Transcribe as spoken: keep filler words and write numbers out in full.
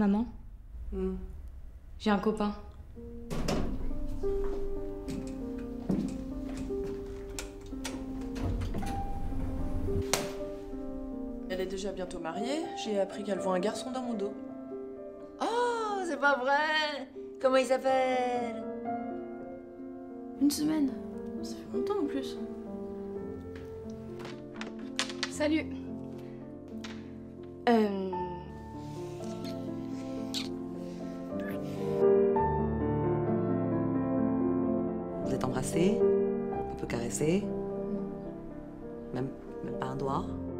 Maman, Mm. j'ai un copain. Elle est déjà bientôt mariée. J'ai appris qu'elle voit un garçon dans mon dos. Oh, c'est pas vrai! Comment il s'appelle? Une semaine. Ça fait longtemps en plus. Salut. Euh... Vous êtes embrassés, un peu caressés, même, même pas un doigt.